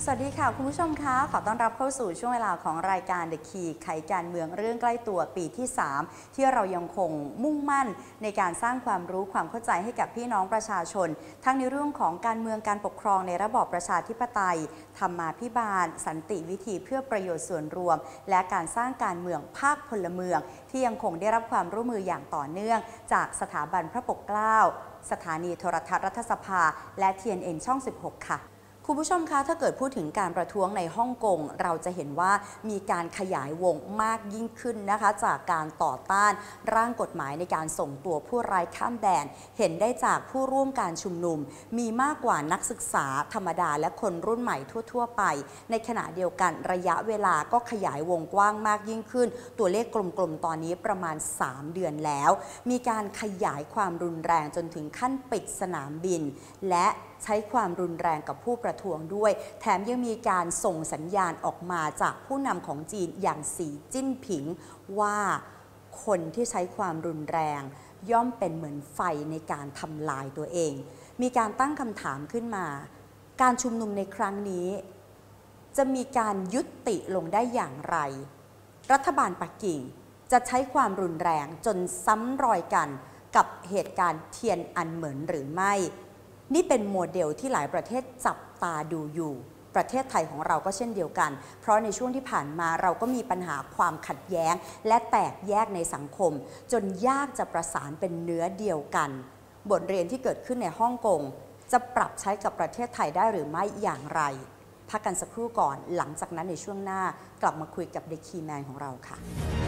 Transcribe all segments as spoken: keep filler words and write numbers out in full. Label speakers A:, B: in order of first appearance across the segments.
A: วัสดีค่ะคุณผู้ชมคะขอต้อนรับเข้าสู่ช่วงเวลาของรายการ The Key ไขการเมืองเรื่องใกล้ตัวปีที่สามที่เรายังคงมุ่งมั่นในการสร้างความรู้ความเข้าใจให้กับพี่น้องประชาชนทั้งในเรื่องของการเมืองการปกครองในระบอบประชาธิปไตยธรรมาภิบาลสันติวิธีเพื่อประโยชน์ส่วนรวมและการสร้างการเมืองภาคพลเมืองที่ยังคงได้รับความร่วมมืออย่างต่อเนื่องจากสถาบันพระปกเกล้าสถานีโทรทัศน์รัฐสภาและ ที เอ็น เอ็น ช่องสิบหกค่ะคุณผู้ชมคะถ้าเกิดพูดถึงการประท้วงในฮ่องกงเราจะเห็นว่ามีการขยายวงมากยิ่งขึ้นนะคะจากการต่อต้านร่างกฎหมายในการส่งตัวผู้ร้ายข้ามแดนเห็นได้จากผู้ร่วมการชุมนุมมีมากกว่านักศึกษาธรรมดาและคนรุ่นใหม่ทั่วๆไปในขณะเดียวกันระยะเวลาก็ขยายวงกว้างมากยิ่งขึ้นตัวเลขกลมๆตอนนี้ประมาณสามเดือนแล้วมีการขยายความรุนแรงจนถึงขั้นปิดสนามบินและใช้ความรุนแรงกับผู้ประท้วงด้วยแถมยังมีการส่งสัญญาณออกมาจากผู้นำของจีนอย่างสีจิ้นผิงว่าคนที่ใช้ความรุนแรงย่อมเป็นเหมือนไฟในการทำลายตัวเองมีการตั้งคำถามขึ้นมาการชุมนุมในครั้งนี้จะมีการยุติลงได้อย่างไรรัฐบาลปักกิ่งจะใช้ความรุนแรงจนซ้ำรอยกันกับเหตุการณ์เทียนอันเหมินหรือไม่นี่เป็นโมเดลที่หลายประเทศจับตาดูอยู่ประเทศไทยของเราก็เช่นเดียวกันเพราะในช่วงที่ผ่านมาเราก็มีปัญหาความขัดแย้งและแตกแยกในสังคมจนยากจะประสานเป็นเนื้อเดียวกันบทเรียนที่เกิดขึ้นในฮ่องกงจะปรับใช้กับประเทศไทยได้หรือไม่อย่างไรพักกันสักครู่ก่อนหลังจากนั้นในช่วงหน้ากลับมาคุยกับเด็กคีย์แมนของเราค่ะ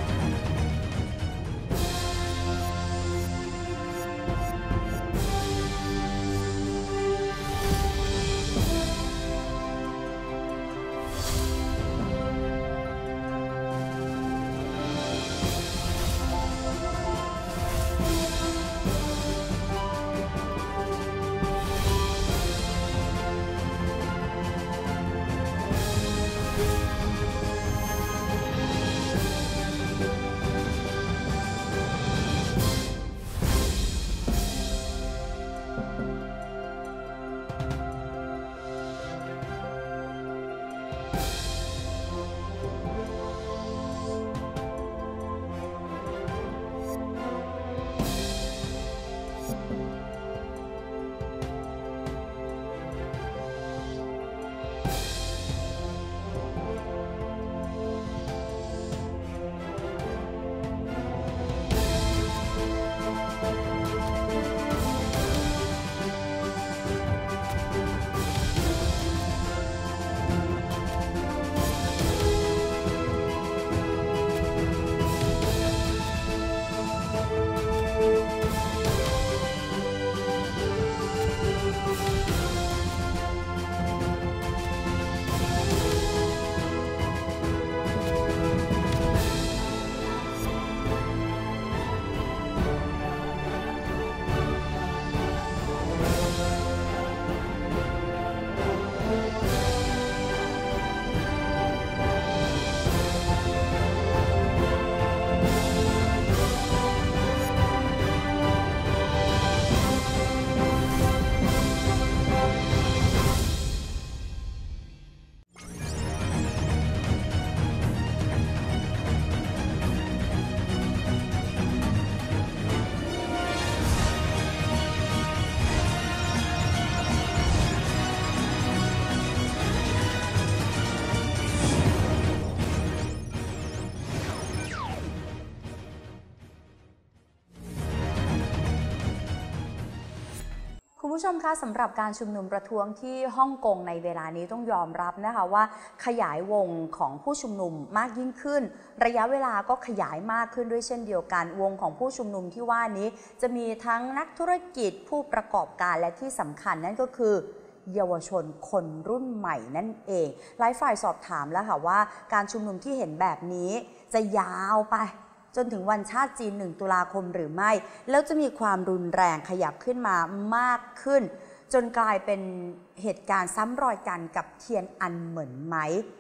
A: คุณผู้ชมคะสำหรับการชุมนุมประท้วงที่ฮ่องกงในเวลานี้ต้องยอมรับนะคะว่าขยายวงของผู้ชุมนุมมากยิ่งขึ้นระยะเวลาก็ขยายมากขึ้นด้วยเช่นเดียวกันวงของผู้ชุมนุมที่ว่านี้จะมีทั้งนักธุรกิจผู้ประกอบการและที่สำคัญนั่นก็คือเยาวชนคนรุ่นใหม่นั่นเองหลายฝ่ายสอบถามแล้วค่ะว่าการชุมนุมที่เห็นแบบนี้จะยาวไปจนถึงวันชาติจีนหนึ่งตุลาคมหรือไม่แล้วจะมีความรุนแรงขยับขึ้นมามากขึ้นจนกลายเป็นเหตุการณ์ซ้ำรอยกันกับเทียนอันเหมินไหม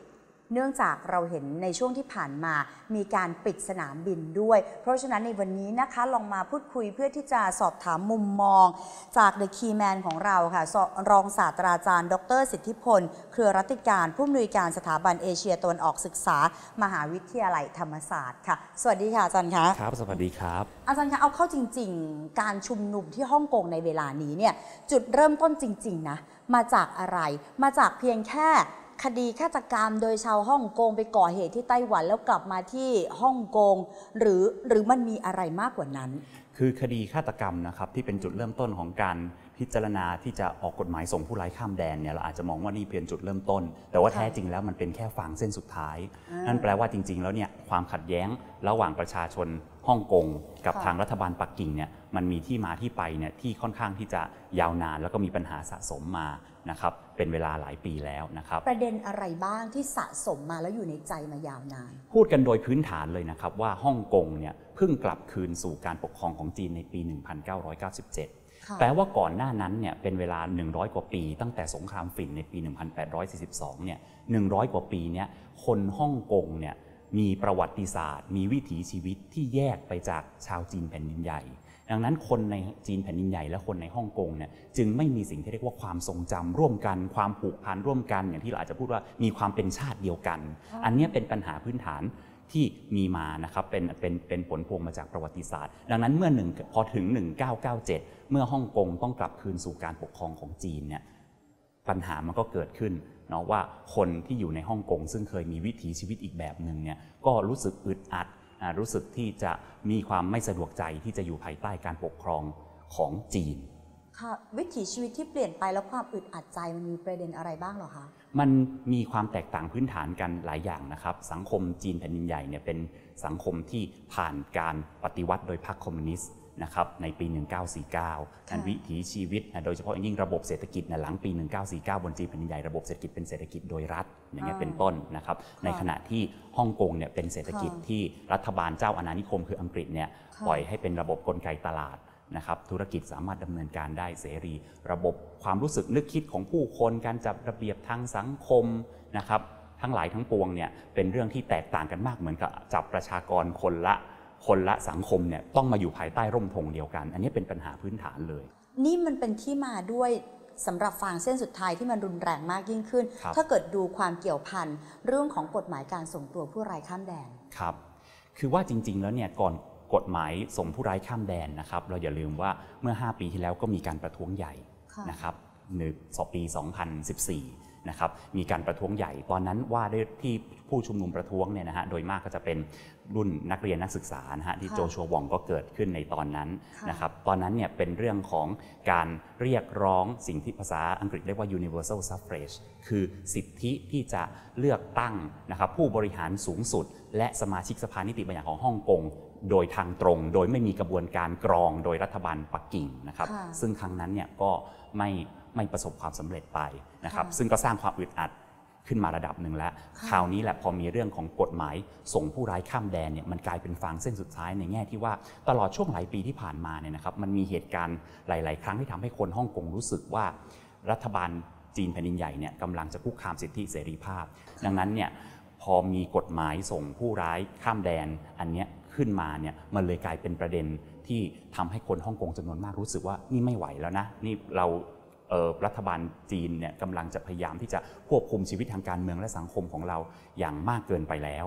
A: เนื่องจากเราเห็นในช่วงที่ผ่านมามีการปิดสนามบินด้วยเพราะฉะนั้นในวันนี้นะคะลองมาพูดคุยเพื่อที่จะสอบถามมุมมองจาก The Key Man ของเราค่ะรองศาสตราจารย์ดรสิทธิพลเครือรัตติการผู้อำนวยการสถาบันเอเชียตะวันออกศึกษามหาวิทยาลัยธรรมศาสตร์ค่ะสวัสดีค่ะอาจารย์คะ
B: ครับสวัสดีครับ
A: อาจารย์คะเอาเข้าจริงๆการชุมนุมที่ฮ่องกงในเวลานี้เนี่ยจุดเริ่มต้นจริงๆนะมาจากอะไรมาจากเพียงแค่คดีฆาตกรรมโดยชาวฮ่องกงไปก่อเหตุที่ไต้หวันแล้วกลับมาที่ฮ่องกงหรือหรือมันมีอะไรมากกว่านั้น
B: คือคดีฆาตกรรมนะครับที่เป็นจุดเริ่มต้นของการพิจารณาที่จะออกกฎหมายส่งผู้ร้ายข้ามแดนเนี่ยเราอาจจะมองว่านี่เป็นจุดเริ่มต้นแต่ว่าแท้จริงแล้วมันเป็นแค่ฟางเส้นสุดท้ายนั่นแปลว่าจริงๆแล้วเนี่ยความขัดแย้งระหว่างประชาชนฮ่องกงกับทางรัฐบาลปักกิ่งเนี่ยมันมีที่มาที่ไปเนี่ยที่ค่อนข้างที่จะยาวนานแล้วก็มีปัญหาสะสมมานะครับเป็นเวลาหลายปีแล้วนะครับ
A: ประเด็นอะไรบ้างที่สะสมมาแล้วอยู่ในใจมายาวนาน
B: พูดกันโดยพื้นฐานเลยนะครับว่าฮ่องกงเนี่ยเพิ่งกลับคืนสู่การปกครองของจีนในปี หนึ่งพันเก้าร้อยเก้าสิบเจ็ด แปลว่าก่อนหน้านั้นเนี่ยเป็นเวลาหนึ่งร้อยกว่าปีตั้งแต่สงครามฝิ่นในปี หนึ่งพันแปดร้อยสี่สิบสอง เนี่ยหนึ่งร้อยกว่าปีเนี่ยคนฮ่องกงเนี่ยมีประวัติศาสตร์มีวิถีชีวิตที่แยกไปจากชาวจีนแผ่นดินใหญ่ดังนั้นคนในจีนแผ่นดินใหญ่และคนในฮ่องกงเนี่ยจึงไม่มีสิ่งที่เรียกว่าความทรงจำร่วมกันความผูกพันร่วมกันอย่างที่เราอาจจะพูดว่ามีความเป็นชาติเดียวกันอันนี้เป็นปัญหาพื้นฐานที่มีมานะครับเป็นเป็นเป็นผลพวงมาจากประวัติศาสตร์ดังนั้นเมื่อหนึ่งพอถึงหนึ่งพันเก้าร้อยเก้าสิบเจ็ดเมื่อฮ่องกงต้องกลับคืนสู่การปกครองของจีนเนี่ยปัญหามันก็เกิดขึ้นเนาะว่าคนที่อยู่ในฮ่องกงซึ่งเคยมีวิถีชีวิตอีกแบบหนึ่งเนี่ยก็รู้สึกอึดอัดรู้สึกที่จะมีความไม่สะดวกใจที่จะอยู่ภายใต้การปกครองของจีน
A: ค่ะวิถีชีวิตที่เปลี่ยนไปแล้วความอึดอัดใจมันมีประเด็นอะไรบ้างหรอคะ
B: มันมีความแตกต่างพื้นฐานกันหลายอย่างนะครับสังคมจีนแผ่นดินใหญ่เนี่ยเป็นสังคมที่ผ่านการปฏิวัติโดยพรรคคอมมิวนิสต์นะครับในปี หนึ่งพันเก้าร้อยสี่สิบเก้าการวิถีชีวิตโดยเฉพาะยิ่งระบบเศรษฐกิจหลังปี หนึ่งพันเก้าร้อยสี่สิบเก้า บนจีนแผ่นดินใหญ่ระบบเศรษฐกิจเป็นเศรษฐกิจโดยรัฐอย่างเงี้ยเป็นต้นนะครับในขณะที่ฮ่องกงเนี่ยเป็นเศรษฐกิจที่รัฐบาลเจ้าอาณานิคมคืออังกฤษเนี่ยปล่อยให้เป็นระบบกลไกตลาดนะครับธุรกิจสามารถดำเนินการได้เสรีระบบความรู้สึกนึกคิดของผู้คนการจัดระเบียบทางสังคมนะครับทั้งหลายทั้งปวงเนี่ยเป็นเรื่องที่แตกต่างกันมากเหมือนกับจับประชากรคนละคนละสังคมเนี่ยต้องมาอยู่ภายใต้ร่มธงเดียวกันอันนี้เป็นปัญหาพื้นฐานเลย
A: นี่มันเป็นที่มาด้วยสำหรับฟางเส้นสุดท้ายที่มันรุนแรงมากยิ่งขึ้นถ้าเกิดดูความเกี่ยวพันเรื่องของกฎหมายการส่งตัวผู้ร้ายข้ามแดน
B: ครับคือว่าจริงๆแล้วเนี่ยก่อนกฎหมายส่งผู้ร้ายข้ามแดนนะครับเราอย่าลืมว่าเมื่อห้าปีที่แล้วก็มีการประท้วงใหญ่นะครับในปีสองพันสิบสี่นะครับมีการประท้วงใหญ่ตอนนั้นว่าด้วยที่ผู้ชุมนุมประท้วงเนี่ยนะฮะโดยมากก็จะเป็นรุ่นนักเรียนนักศึกษานะฮะที่โจชัววองก็เกิดขึ้นในตอนนั้นนะครับตอนนั้นเนี่ยเป็นเรื่องของการเรียกร้องสิ่งที่ภาษาอังกฤษเรียกว่า universal suffrage คือสิทธิที่จะเลือกตั้งนะครับผู้บริหารสูงสุดและสมาชิกสภานิติบัญญัติของฮ่องกงโดยทางตรงโดยไม่มีกระบวนการกรองโดยรัฐบาลปักกิ่งนะครับซึ่งครั้งนั้นเนี่ยก็ไม่ไม่ประสบความสำเร็จไปนะครับซึ่งก็สร้างความอึดอัดขึ้นมาระดับหนึ่งแล้วคราวนี้แหละพอมีเรื่องของกฎหมายส่งผู้ร้ายข้ามแดนเนี่ยมันกลายเป็นฟางเส้นสุดท้ายในแง่ที่ว่าตลอดช่วงหลายปีที่ผ่านมาเนี่ยนะครับมันมีเหตุการณ์หลายๆครั้งที่ทำให้คนฮ่องกงรู้สึกว่ารัฐบาลจีนแผ่นดินใหญ่เนี่ยกำลังจะคุกคามสิทธิเสรีภาพดังนั้นเนี่ยพอมีกฎหมายส่งผู้ร้ายข้ามแดนอันนี้ขึ้นมาเนี่ยมันเลยกลายเป็นประเด็นที่ทำให้คนฮ่องกงจำนวนมากรู้สึกว่านี่ไม่ไหวแล้วนะนี่เรารัฐบาลจีนเนี่ยกำลังจะพยายามที่จะควบคุมชีวิตทางการเมืองและสังคมของเราอย่างมากเกินไปแล้ว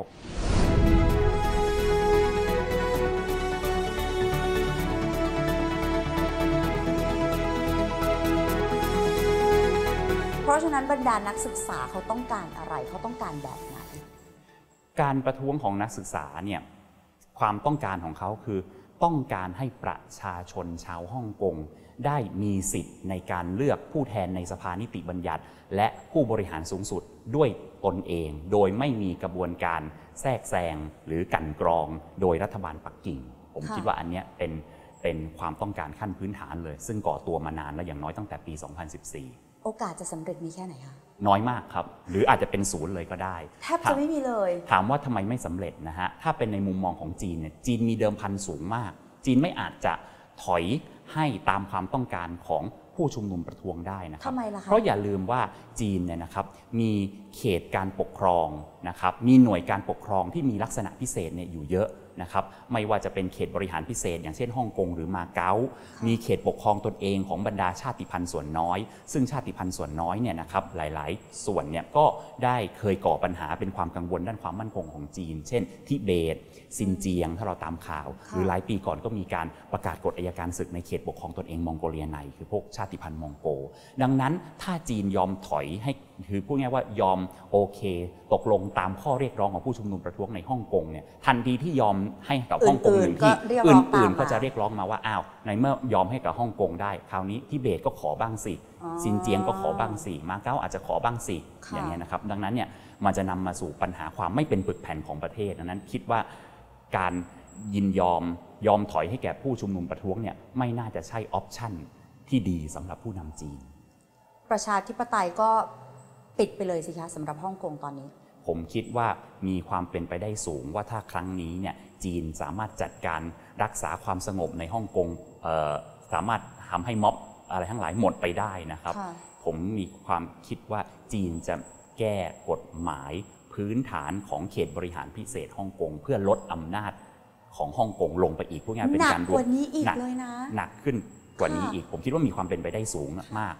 A: เพราะฉะนั้นบรรดานักศึกษาเขาต้องการอะไรเขาต้องการแบบไหน
B: การประท้วงของนักศึกษาเนี่ยความต้องการของเขาคือต้องการให้ประชาชนชาวฮ่องกงได้มีสิทธิ์ในการเลือกผู้แทนในสภานิติบัญญัติและผู้บริหารสูงสุดด้วยตนเองโดยไม่มีกระบวนการแทรกแซงหรือกั่นกรองโดยรัฐบาลปักกิ่งผมคิดว่าอันนี้เป็นเป็นความต้องการขั้นพื้นฐานเลยซึ่งก่อตัวมานานและอย่างน้อยตั้งแต่ปี สองพันสิบสี่
A: โอกาสจะสำเร็จมีแค่ไหนคะ
B: น้อยมากครับหรืออาจจะเป็นศูนย์เลยก็ได้
A: แทบจะไม่มีเลย
B: ถามว่าทำไมไม่สำเร็จนะฮะถ้าเป็นในมุมมองของจีนเนี่ยจีนมีเดิมพันสูงมากจีนไม่อาจจะถอยให้ตามความต้องการของผู้ชุมนุมประท้วงได้นะครับ
A: ทำไมล่ะคะ
B: เพราะอย่าลืมว่าจีนเนี่ยนะครับมีเขตการปกครองนะครับมีหน่วยการปกครองที่มีลักษณะพิเศษเนี่ยอยู่เยอะนะครับไม่ว่าจะเป็นเขตบริหารพิเศษอย่างเช่นฮ่องกงหรือมาเก๊ามีเขตปกครองตนเองของบรรดาชาติพันธุ์ส่วนน้อยซึ่งชาติพันธุ์ส่วนน้อยเนี่ยนะครับหลายๆส่วนเนี่ยก็ได้เคยก่อปัญหาเป็นความกังวลด้านความมั่นคงของจีนเช่นทิเบตซินเจียงถ้าเราตามข่าวหรือหลายปีก่อนก็มีการประกาศกฎอัยการศึกในเขตปกครองตนเองมองโกเลียในคือพวกชาติพันธุ์มองโกดังนั้นถ้าจีนยอมถอยให้คือพูดง่ายว่ายอมโอเคตกลงตามข้อเรียกร้องของผู้ชุมนุมประท้วงในฮ่องกงเนี่ยทันทีที่ยอมให้กับฮ่องกงหนึ่งที่อื่นๆก็จะเรียกร้องมาว่าอ้าวในเมื่อยอมให้กับฮ่องกงได้คราวนี้ทิเบตก็ขอบ้างสิซินเจียงก็ขอบ้างสิมาเก๊าอาจจะขอบ้างสิอย่างเงี้ยนะครับดังนั้นเนี่ยมันจะนำมาสู่ปัญหาความไม่เป็นปึกแผ่นของประเทศดังนั้นคิดว่าการยินยอมยอมถอยให้แก่ผู้ชุมนุมประท้วงเนี่ยไม่น่าจะใช่ออปชั่นที่ดีสำหรับผู้นำจีน
A: ประชาธิปไตยก็ปิดไปเลยสิคะสำหรับฮ่องกงตอนนี้
B: ผมคิดว่ามีความเป็นไปได้สูงว่าถ้าครั้งนี้เนี่ยจีนสามารถจัดการรักษาความสงบในฮ่องกงสามารถทำให้ม็อบอะไรทั้งหลายหมดไปได้นะครับผมมีความคิดว่าจีนจะแก้กฎหมายพื้นฐานของเขตบริหารพิเศษฮ่องกงเพื่อลดอำนาจของฮ่องกงลงไปอีกพวกนี้เป็นการรวมหนักขึ้นกว่านี้อีกผมคิดว่ามีความเป็นไปได้สูงมาก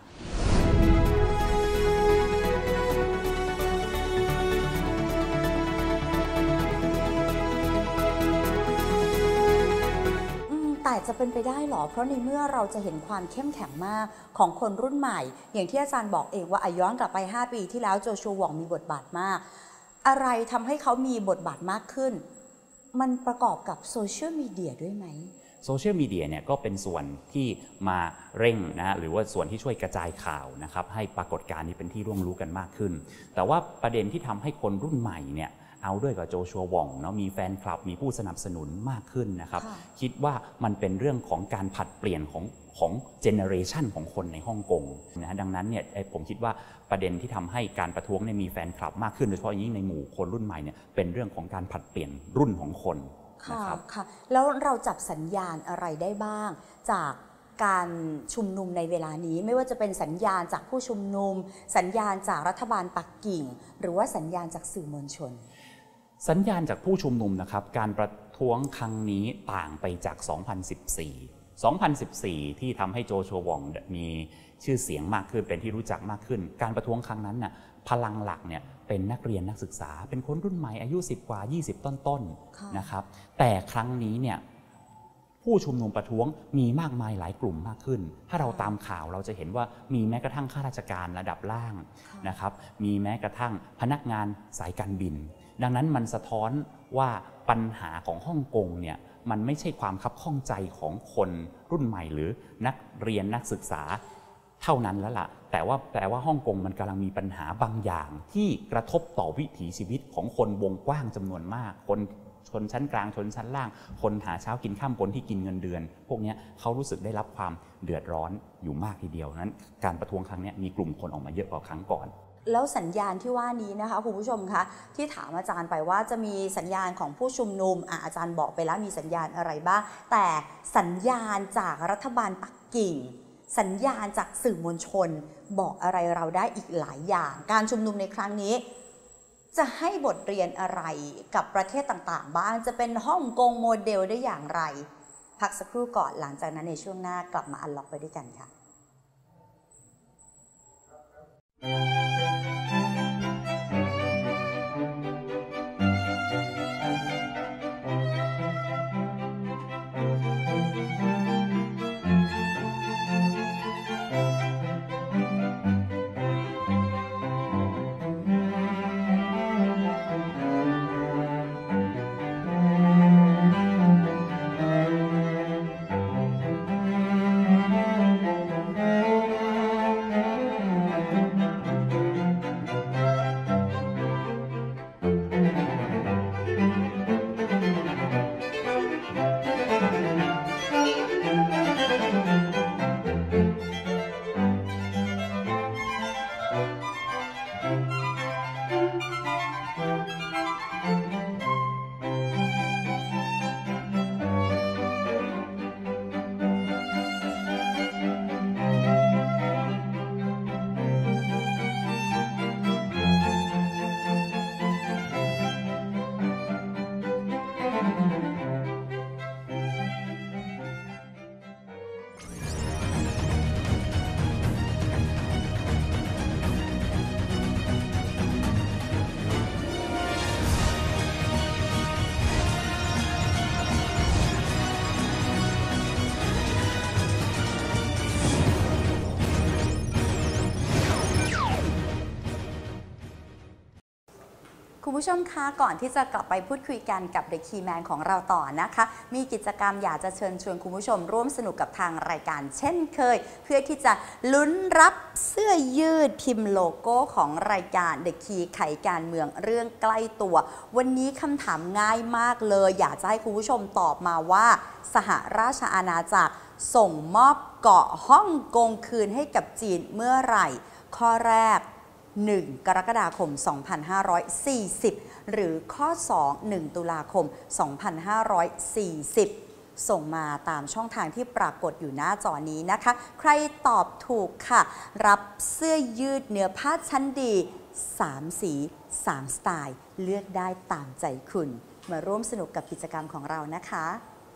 A: แต่จะเป็นไปได้หรอเพราะในเมื่อเราจะเห็นความเข้มแข็งมากของคนรุ่นใหม่อย่างที่อาจารย์บอกเองว่าย้อนกลับไปห้าปีที่แล้วโจชัวหว่องมีบทบาทมากอะไรทำให้เขามีบทบาทมากขึ้นมันประกอบกับโซเชียลมีเดียด้วยไหม
B: โซเชียลมีเดียเนี่ยก็เป็นส่วนที่มาเร่งนะหรือว่าส่วนที่ช่วยกระจายข่าวนะครับให้ปรากฏการณ์นี้เป็นที่ร่วมรู้กันมากขึ้นแต่ว่าประเด็นที่ทำให้คนรุ่นใหม่เนี่ยเอาด้วยกับโจชัวหว่องเนาะมีแฟนคลับมีผู้สนับสนุนมากขึ้นนะครับคิดว่ามันเป็นเรื่องของการผลัดเปลี่ยนของของเจเนอเรชันของคนในฮ่องกงนะดังนั้นเนี่ยผมคิดว่าประเด็นที่ทำให้การประท้วงเนี่ยมีแฟนคลับมากขึ้นโดยเฉพาะยิ่งในหมู่คนรุ่นใหม่เนี่ยเป็นเรื่องของการผลัดเปลี่ยนรุ่นของคน
A: ค่ะค่ะแล้วเราจับสัญญาณอะไรได้บ้างจากการชุมนุมในเวลานี้ไม่ว่าจะเป็นสัญญาณจากผู้ชุมนุมสัญญาณจากรัฐบาลปักกิ่งหรือว่าสัญญาณจากสื่อมวลชน
B: สัญญาณจากผู้ชุมนุมนะครับการประท้วงครั้งนี้ต่างไปจาก สองพันสิบสี่ สองพันสิบสี่ ที่ทำให้โจชัวหว่องมีชื่อเสียงมากขึ้นเป็นที่รู้จักมากขึ้นการประท้วงครั้งนั้นน่ะพลังหลักเนี่ยเป็นนักเรียนนักศึกษาเป็นคนรุ่นใหม่อายุสิบกว่ายี่สิบต้นๆนะครับแต่ครั้งนี้เนี่ยผู้ชุมนุมประท้วงมีมากมายหลายกลุ่มมากขึ้นถ้าเราตามข่าวเราจะเห็นว่ามีแม้กระทั่งข้าราชการระดับล่างนะครับมีแม้กระทั่งพนักงานสายการบินดังนั้นมันสะท้อนว่าปัญหาของฮ่องกงเนี่ยมันไม่ใช่ความคับข้องใจของคนรุ่นใหม่หรือนักเรียนนักศึกษาเท่านั้นแล้วล่ะแต่ว่าแต่ว่าฮ่องกงมันกำลังมีปัญหาบางอย่างที่กระทบต่อวิถีชีวิตของคนวงกว้างจำนวนมากคนชนชั้นกลางชนชั้นล่างคนหาเช้ากินข้ามคนที่กินเงินเดือนพวกนี้เขารู้สึกได้รับความเดือดร้อนอยู่มากทีเดียวนั้นการประท้วงครั้งนี้มีกลุ่มคนออกมาเยอะกว่าครั้งก่อน
A: แล้วสัญญาณที่ว่านี้นะคะคุณผู้ชมคะที่ถามอาจารย์ไปว่าจะมีสัญญาณของผู้ชุมนุมอ่ะอาจารย์บอกไปแล้วมีสัญญาณอะไรบ้างแต่สัญญาณจากรัฐบาลปักกิ่งสัญญาณจากสื่อมวลชนบอกอะไรเราได้อีกหลายอย่างการชุมนุมในครั้งนี้จะให้บทเรียนอะไรกับประเทศต่างๆบ้างจะเป็นฮ่องกงโมเดลได้อย่างไรพักสักครู่ก่อนหลังจากนั้นในช่วงหน้ากลับมาอันล็อกไปด้วยกันค่ะคุณผู้ชมคะก่อนที่จะกลับไปพูดคุยกันกับ The Key Man ของเราต่อนะคะมีกิจกรรมอยากจะเชิญชวนคุณผู้ชมร่วมสนุกกับทางรายการเช่นเคยเพื่อที่จะลุ้นรับเสื้อยืดพิมพ์โลโก้ของรายการ The Key ไขการเมืองเรื่องใกล้ตัววันนี้คำถามง่ายมากเลยอยากจะให้คุณผู้ชมตอบมาว่าสหราชอาณาจักรส่งมอบเกาะฮ่องกงคืนให้กับจีนเมื่อไหร่ข้อแรกหนึ่งกรกฎาคมสองพันห้าร้อยสี่สิบหรือข้อสอง หนึ่งตุลาคมสองพันห้าร้อยสี่สิบส่งมาตามช่องทางที่ปรากฏอยู่หน้าจอนี้นะคะใครตอบถูกค่ะรับเสื้อยืดเนื้อผ้าชั้นดีสามสีสามสไตล์เลือกได้ตามใจคุณมาร่วมสนุกกับกิจกรรมของเรานะคะ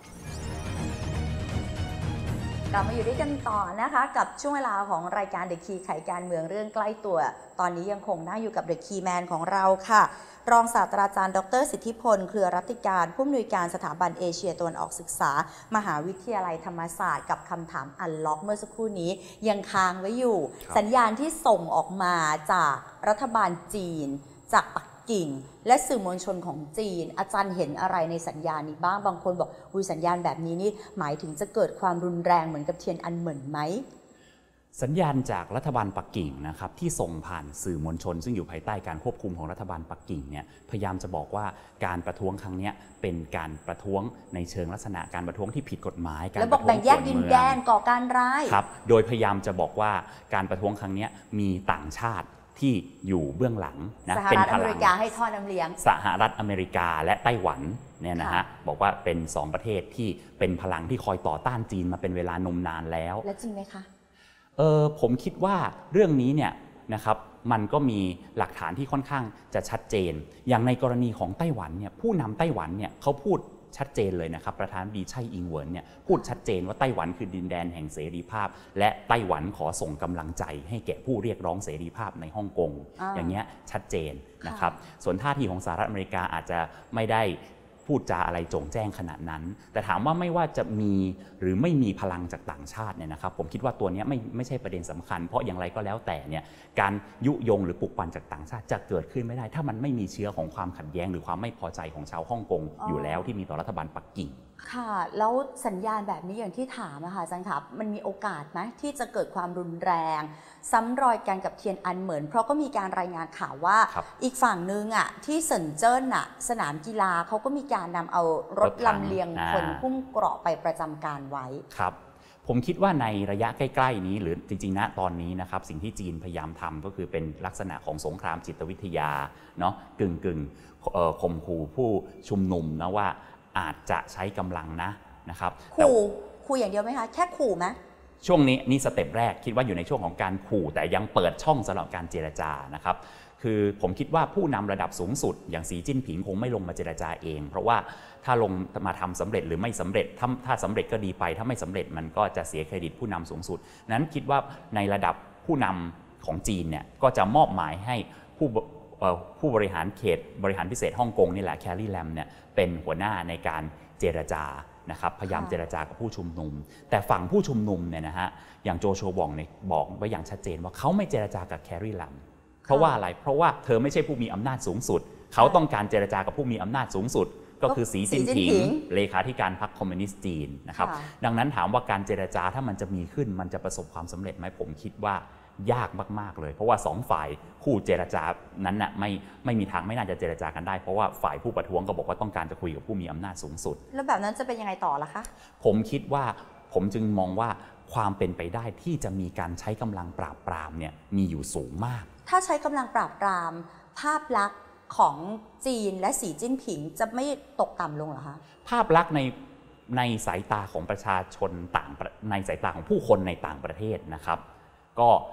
A: กลับมาอยู่ด้วยกันต่อนะคะกับช่วงเวลาของรายการ The Key ไขการเมืองเรื่องใกล้ตัวตอนนี้ยังคงนั่งอยู่กับ The Key Man ของเราค่ะรองศาสตราจารย์ดรสิทธิพลเครือรัตติการผู้อำนวยการสถาบันเอเชียตะวันออกศึกษามหาวิทยาลัยธรรมศาสตร์กับคำถามอันล็อกเมื่อสักครู่นี้ยังค้างไว้อยู่สัญญาณที่ส่งออกมาจากรัฐบาลจีนจากปักกิ่งและสื่อมวลชนของจีนอาจารย์เห็นอะไรในสัญญาณนี้บ้างบางคนบอกอุ้ยสัญญาณแบบนี้นี่หมายถึงจะเกิดความรุนแรงเหมือนกับเทียนอันเหมินไหม
B: สัญญาณจากรัฐบาลปักกิ่งนะครับที่ส่งผ่านสื่อมวลชนซึ่งอยู่ภายใต้การควบคุมของรัฐบาลปักกิ่งเนี่ยพยายามจะบอกว่าการประท้วงครั้งนี้เป็นการประท้วงในเชิงลักษณะการประท้วงที่ผิดกฎหมายการ
A: แล้วบอกแบ่งแยกดินแดนก่อการร้าย
B: ครับโดยพยายามจะบอกว่าการประท้วงครั้งนี้มีต่างชาติที่อยู่เบื้องหลังนะ
A: เป็นพลังสหรัฐอเมริกาให้ท่อน้ำเลี้ยง
B: สหรัฐอเมริกาและไต้หวันเนี่ยนะฮะบอกว่าเป็นสองประเทศที่เป็นพลังที่คอยต่อต้านจีนมาเป็นเวลานมนานแล้ว
A: และจริงไหมคะ
B: เออผมคิดว่าเรื่องนี้เนี่ยนะครับมันก็มีหลักฐานที่ค่อนข้างจะชัดเจนอย่างในกรณีของไต้หวันเนี่ยผู้นำไต้หวันเนี่ยเขาพูดชัดเจนเลยนะครับประธานดีไช่อิงเหวินเนี่ยพูดชัดเจนว่าไต้หวันคือดินแดนแห่งเสรีภาพและไต้หวันขอส่งกำลังใจให้แก่ผู้เรียกร้องเสรีภาพในฮ่องกง อ, อย่างเงี้ยชัดเจนนะครับส่วนท่าทีของสหรัฐอเมริกาอาจจะไม่ได้พูดจาอะไรโจ่งแจ้งขนาดนั้นแต่ถามว่าไม่ว่าจะมีหรือไม่มีพลังจากต่างชาติเนี่ยนะครับผมคิดว่าตัวนี้ไม่ไม่ใช่ประเด็นสำคัญเพราะอย่างไรก็แล้วแต่เนี่ยการยุยงหรือปลุกปั่นจากต่างชาติจะเกิดขึ้นไม่ได้ถ้ามันไม่มีเชื้อของความขัดแย้งหรือความไม่พอใจของชาวฮ่องกง อ, อยู่แล้วที่มีต่อรัฐบาลปักกิ่ง
A: ค่ะแล้วสัญญาณแบบนี้อย่างที่ถามนะคะอาจารย์ครับมันมีโอกาสไหมที่จะเกิดความรุนแรงซ้ำรอยกันกับเทียนอันเหมินเพราะก็มีการรายงานข่าวว่าอีกฝั่งนึงอ่ะที่เซินเจิ้นอ่ะสนามกีฬาเขาก็มีการนำเอารถลำเลียงคนพุ่มเกราะไปประจำการไว้
B: ครับผมคิดว่าในระยะใกล้ๆนี้หรือจริงๆณตอนนี้นะครับสิ่งที่จีนพยายามทำก็คือเป็นลักษณะของสงครามจิตวิทยาเนาะกึ่งกึ่งข่มขู่ผู้ชุมนุมนะว่าอาจจะใช้กำลังนะนะครับ
A: ขู่ขู่อย่างเดียวไหมคะแค่ขู่ไหม
B: ช่วงนี้นี่สเต็ปแรกคิดว่าอยู่ในช่วงของการขู่แต่ยังเปิดช่องสำหรับการเจรจานะครับคือผมคิดว่าผู้นำระดับสูงสุดอย่างสีจิ้นผิงคงไม่ลงมาเจรจาเองเพราะว่าถ้าลงมาทำสำเร็จหรือไม่สำเร็จถ้าถ้าสำเร็จก็ดีไปถ้าไม่สำเร็จมันก็จะเสียเครดิตผู้นำสูงสุดนั้นคิดว่าในระดับผู้นำของจีนเนี่ยก็จะมอบหมายให้ผู้ผู้บริหารเขตบริหารพิเศษฮ่องกงนี่แหละแคลรี่แลมเนี่ยเป็นหัวหน้าในการเจรจานะครับพยายามเจรจากับผู้ชุมนุมแต่ฝั่งผู้ชุมนุมเนี่ยนะฮะอย่างโจโฉวองเนี่ยบอกไว้อย่างชัดเจนว่าเขาไม่เจรจากับแคลรี่แลมเพราะว่าอะไรเพราะว่าเธอไม่ใช่ผู้มีอำนาจสูงสุดเขาต้องการเจรจากับผู้มีอำนาจสูงสุดก็คือสีจิ้นผิงเลขาธิการพรรคคอมมิวนิสต์จีนนะครับดังนั้นถามว่าการเจรจาถ้ามันจะมีขึ้นมันจะประสบความสำเร็จไหมผมคิดว่ายากมากๆเลยเพราะว่าสองฝ่ายคู่เจรจานั้นน่ะไม่ไม่มีทางไม่น่าจะเจรจากันได้เพราะว่าฝ่ายผู้ประท้วงก็บอกว่าต้องการจะคุยกับผู้มีอำนาจสูงสุด
A: แล้วแบบนั้นจะเป็นยังไงต่อล่ะคะ
B: ผมคิดว่าผมจึงมองว่าความเป็นไปได้ที่จะมีการใช้กำลังปราบปรามเนี่ยมีอยู่สูงมาก
A: ถ้าใช้กำลังปราบปรามภาพลักษณ์ของจีนและสีจิ้นผิงจะไม่ตกต่ำลงเหรอคะ
B: ภาพลักษณ์ในในสายตาของประชาชนต่างในสายตาของผู้คนในต่างประเทศนะครับก็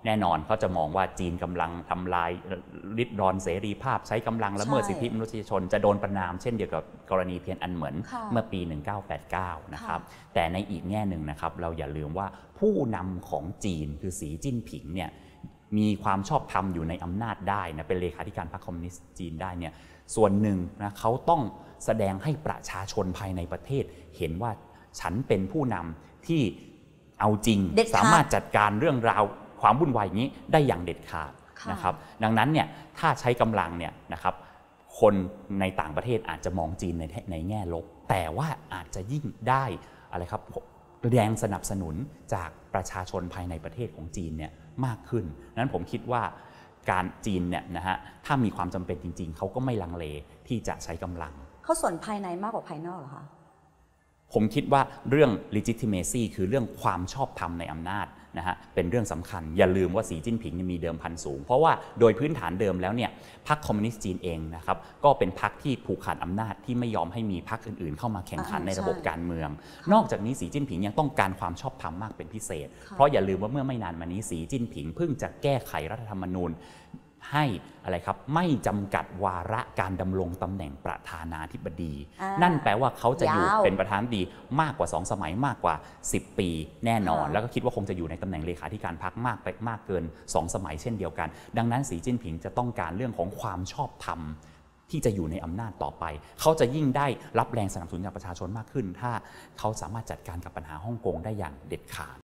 B: แน่นอนเขาจะมองว่าจีนกำลังทำลายริดรอนเสรีภาพใช้กำลังละเมิดสิทธิมนุษยชนจะโดนประณามเช่นเดียวกับกรณีเทียนอันเหมินเมื่อปีหนึ่งเก้าแปดเก้านะครับแต่ในอีกแง่หนึ่งนะครับเราอย่าลืมว่าผู้นำของจีนคือสีจิ้นผิงเนี่ยมีความชอบธรรมอยู่ในอำนาจได้นะเป็นเลขาธิการพรรคคอมมิวนิสต์จีนได้เนี่ยส่วนหนึ่งนะเขาต้องแสดงให้ประชาชนภายในประเทศเห็นว่าฉันเป็นผู้นำที่เอาจริงสามารถจัดการเรื่องราวความวุ่นวายอย่างนี้ได้อย่างเด็ดขาดนะครับดังนั้นเนี่ยถ้าใช้กำลังเนี่ยนะครับคนในต่างประเทศอาจจะมองจีนในในแง่ลบแต่ว่าอาจจะยิ่งได้อะไรครับแรงสนับสนุนจากประชาชนภายในประเทศของจีนเนี่ยมากขึ้นนั้นผมคิดว่าการจีนเนี่ยนะฮะถ้ามีความจำเป็นจริงๆเขาก็ไม่ลังเลที่จะใช้กำลัง
A: เขาสนภายในมากกว่าภายนอกเหรอคะ
B: ผมคิดว่าเรื่อง legitimacy คือเรื่องความชอบธรรมในอำนาจนะฮะเป็นเรื่องสำคัญอย่าลืมว่าสีจิ้นผิงมีเดิมพันสูงเพราะว่าโดยพื้นฐานเดิมแล้วเนี่ยพรรคคอมมิวนิสต์จีนเองนะครับก็เป็นพรรคที่ผูกขาดอำนาจที่ไม่ยอมให้มีพรรคอื่นๆเข้ามาแข่งขันในระบบการเมืองนอกจากนี้สีจิ้นผิงยังต้องการความชอบธรรมมากเป็นพิเศษเพราะอย่าลืมว่าเมื่อไม่นานมานี้สีจิ้นผิงเพิ่งจะแก้ไขรัฐธรรมนูญให้อะไรครับไม่จำกัดวาระการดำรงตำแหน่งประธานาธิบดีนั่นแปลว่าเขาจะอยู่เป็นประธานาธิบดีมากกว่าสองสมัยมากกว่าสิบปีแน่นอนแล้วก็คิดว่าคงจะอยู่ในตำแหน่งเลขาธิการพรรคมากไปมากเกินสองสมัยเช่นเดียวกันดังนั้นสีจิ้นผิงจะต้องการเรื่องของความชอบธรรมที่จะอยู่ในอำนาจต่อไปเขาจะยิ่งได้รับแรงสนับสนุนจากประชาชนมากขึ้นถ้าเขาสามารถจัดการกับปัญหาฮ่องกงได้อย่างเด็ดขาด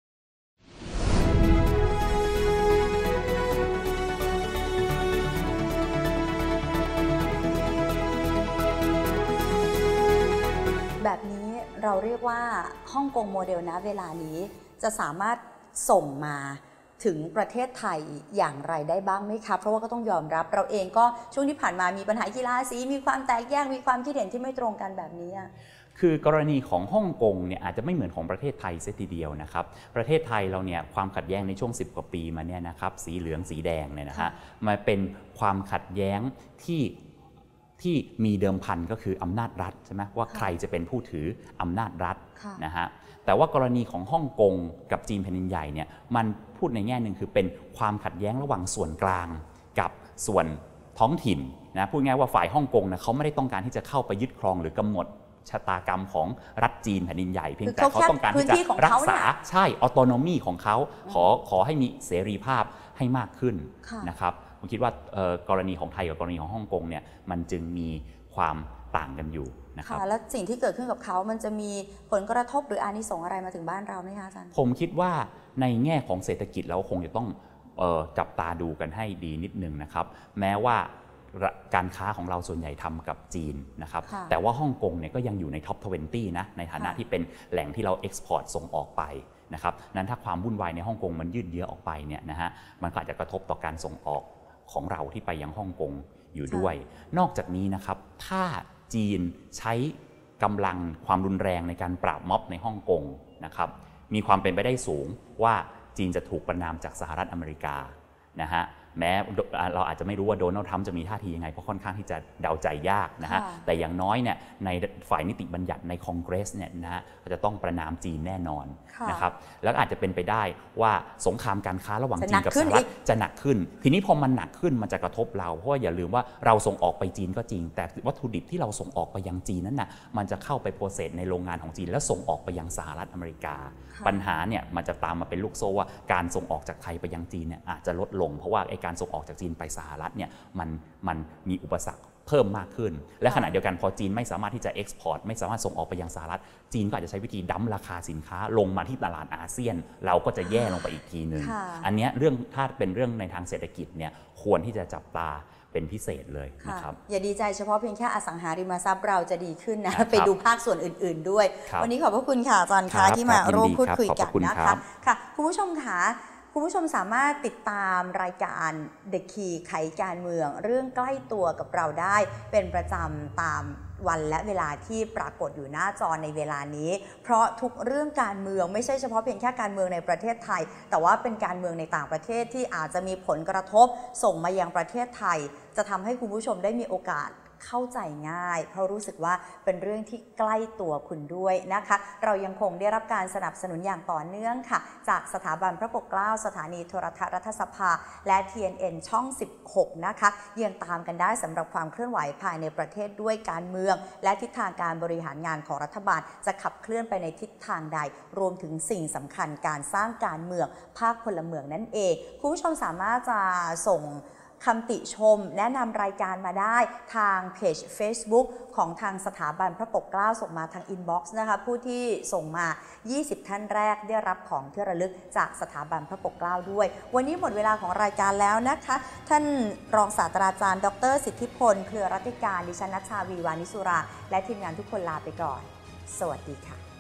A: แบบนี้เราเรียกว่าฮ่องกงโมเดลนะเวลานี้จะสามารถส่งมาถึงประเทศไทยอย่างไรได้บ้างไหมคะเพราะว่าก็ต้องยอมรับเราเองก็ช่วงที่ผ่านมามีปัญหากีฬาสีมีความแตกแยกมีความคิดเห็นที่ไม่ตรงกันแบบนี้
B: คือกรณีของฮ่องกงเนี่ยอาจจะไม่เหมือนของประเทศไทยเสียทีเดียวนะครับประเทศไทยเราเนี่ยความขัดแย้งในช่วงสิบกว่าปีมาเนี่ยนะครับสีเหลืองสีแดงเนี่ยนะฮะมาเป็นความขัดแย้งที่ที่มีเดิมพันก็คืออำนาจรัฐใช่ไหมว่าใครจะเป็นผู้ถืออำนาจรัฐนะฮะแต่ว่ากรณีของฮ่องกงกับจีนแผ่นดินใหญ่เนี่ยมันพูดในแง่หนึ่งคือเป็นความขัดแย้งระหว่างส่วนกลางกับส่วนท้องถิ่นนะพูดง่ายว่าฝ่ายฮ่องกงนะเขาไม่ได้ต้องการที่จะเข้าไปยึดครองหรือกำหนดชะตากรรมของรัฐจีนแผ่นดินใหญ่เพียงแต่เขาต้องการที่จะรักษาใช่ออโตโนมีของเขาขอขอให้มีเสรีภาพให้มากขึ้นนะครับผมคิดว่ากรณีของไทยกับกรณีของฮ่องกงเนี่ยมันจึงมีความต่างกันอยู่นะครับ
A: แล้วสิ่งที่เกิดขึ้นกับเขามันจะมีผลกระทบหรืออานิสงส์อะไรมาถึงบ้านเราไหมคะอาจารย์
B: ผมคิดว่าในแง่ของเศรษฐกิจเราคงจะต้องจับตาดูกันให้ดีนิดนึงนะครับแม้ว่าการค้าของเราส่วนใหญ่ทำกับจีนนะครับแต่ว่าฮ่องกงเนี่ยก็ยังอยู่ในท็อปยี่สิบนะในฐานะที่เป็นแหล่งที่เราเอ็กซ์พอร์ตส่งออกไปนะครับนั้นถ้าความวุ่นวายในฮ่องกงมันยืดเยื้อออกไปเนี่ยนะฮะมันก็อาจจะกระทบต่อการส่งออกของเราที่ไปยังฮ่องกงอยู่ด้วยนอกจากนี้นะครับถ้าจีนใช้กำลังความรุนแรงในการปราบม็อบในฮ่องกงนะครับมีความเป็นไปได้สูงว่าจีนจะถูกประณามจากสหรัฐอเมริกานะฮะแม้เราอาจจะไม่รู้ว่าโดนัลด์ทรัมป์จะมีท่าทียังไงเพราะค่อนข้างที่จะเดาใจยากนะฮะแต่อย่างน้อยเนี่ยในฝ่ายนิติบัญญัติในคองเกรสเนี่ยนะฮะจะต้องประณามจีนแน่นอนนะครับแล้วอาจจะเป็นไปได้ว่าสงครามการค้าระหว่างจีนกับสหรัฐจะหนักขึ้นทีนี้พอมันหนักขึ้นมันจะกระทบเราเพราะว่าอย่าลืมว่าเราส่งออกไปจีนก็จริงแต่วัตถุดิบที่เราส่งออกไปยังจีนนั้นน่ะมันจะเข้าไปโปรเซสในโรงงานของจีนแล้วส่งออกไปยังสหรัฐอเมริกาปัญหาเนี่ยมันจะตามมาเป็นลูกโซ่ว่าการส่งออกจากไทยไปยังจีนเนี่ยอาจจะลดลงเพราะว่าไอ้การส่งออกจากจีนไปสหรัฐเนี่ยมันมันมีอุปสรรคเพิ่มมากขึ้นและขณะเดียวกันพอจีนไม่สามารถที่จะเอ็กซ์พอร์ตไม่สามารถส่งออกไปยังสหรัฐจีนก็อาจจะใช้วิธีดั้มราคาสินค้าลงมาที่ตลาดอาเซียนเราก็จะแย่ลงไปอีกทีนึงอันนี้เรื่องถ้าเป็นเรื่องในทางเศรษฐกิจเนี่ยควรที่จะจับตาเป็นพิเศษเลยนะครับ
A: อย่าดีใจเฉพาะเพียงแค่อสังหาริมทรัพย์เราจะดีขึ้นนะไปดูภาคส่วนอื่นๆด้วยวันนี้ขอบพระคุณค่ะอาจารย์คะที่มาร่วมพูดคุยกันนะคะค่ะคุณผู้ชมค่ะคุณผู้ชมสามารถติดตามรายการ The Key ไขการเมืองเรื่องใกล้ตัวกับเราได้เป็นประจำตามวันและเวลาที่ปรากฏอยู่หน้าจอในเวลานี้เพราะทุกเรื่องการเมืองไม่ใช่เฉพาะเพียงแค่การเมืองในประเทศไทยแต่ว่าเป็นการเมืองในต่างประเทศที่อาจจะมีผลกระทบส่งมายังประเทศไทยจะทำให้คุณผู้ชมได้มีโอกาสเข้าใจง่ายเพราะรู้สึกว่าเป็นเรื่องที่ใกล้ตัวคุณด้วยนะคะเรายังคงได้รับการสนับสนุนอย่างต่อเนื่องค่ะจากสถาบันพระปกเกล้าสถานีโทรทัศน์รัฐสภาและ ที เอ็น เอ็น ช่องสิบหกนะคะยังตามกันได้สำหรับความเคลื่อนไหวภายในประเทศด้วยการเมืองและทิศทางการบริหารงานของรัฐบาลจะขับเคลื่อนไปในทิศทางใดรวมถึงสิ่งสำคัญการสร้างการเมืองภาคพลเมืองนั่นเองคุณผู้ชมสามารถจะส่งคำติชมแนะนำรายการมาได้ทางเพจ Facebook ของทางสถาบันพระปกเกล้าส่งมาทางอินบ็อกซ์นะคะผู้ที่ส่งมายี่สิบท่านแรกได้รับของที่ระลึกจากสถาบันพระปกเกล้าด้วยวันนี้หมดเวลาของรายการแล้วนะคะท่านรองศาสตราจารย์ดรสิทธิพลเครือรัติการดิฉันณัชชาวีวานิสุราและทีมงานทุกคนลาไปก่อนสวัสดีค่ะ